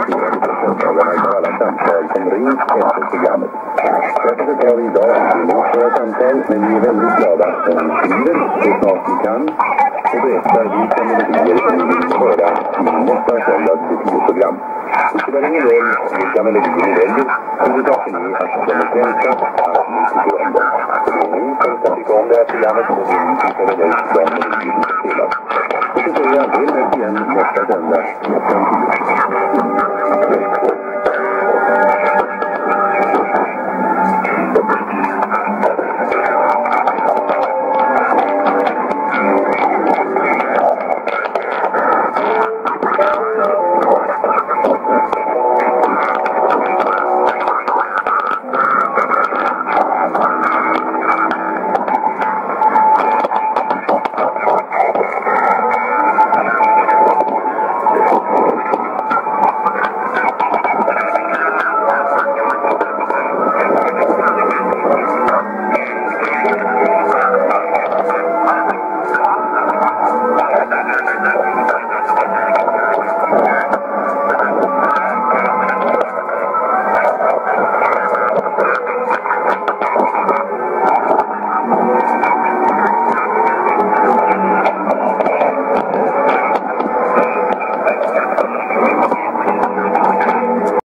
deltagarna tar alla samtal som ringt efter programmet. Därför tar vi idag emot våra samtal, men vi är väldigt glada om ni skriver så snart ni kan och berättar vilka melodier ni vill höra i nästa söndags program. Det spelar ingen roll vilka melodier ni väljer, huvudsaken är att de är svenska, att ni tycker om dem. Så det är nu som ska tycka om det här programmet och vi ska välja ut de melodier som ska spelas. Och så säger jag väl igen nästa söndag.